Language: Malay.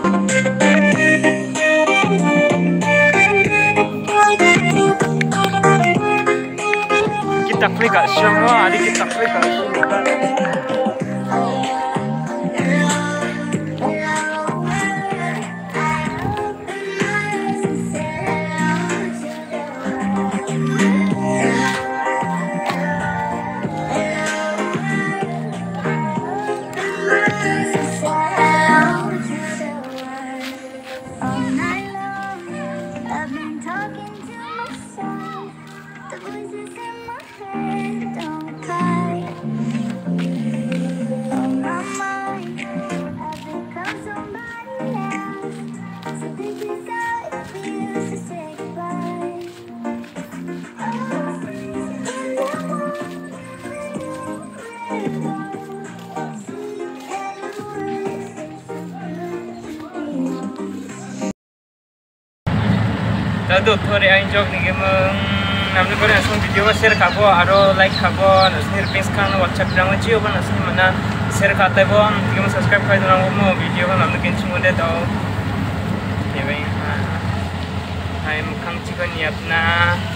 Kita klik kat semua, adik kita klik kat semua. Tado thore ain jog ni gemeng namne kore asung video share kabo aro like kabo nasir pins kan WhatsApp rang jio ban asni mana share kate bo digem subscribe kai dona mo video kan namne kin chimode dau yebai hai mukang chikon yapna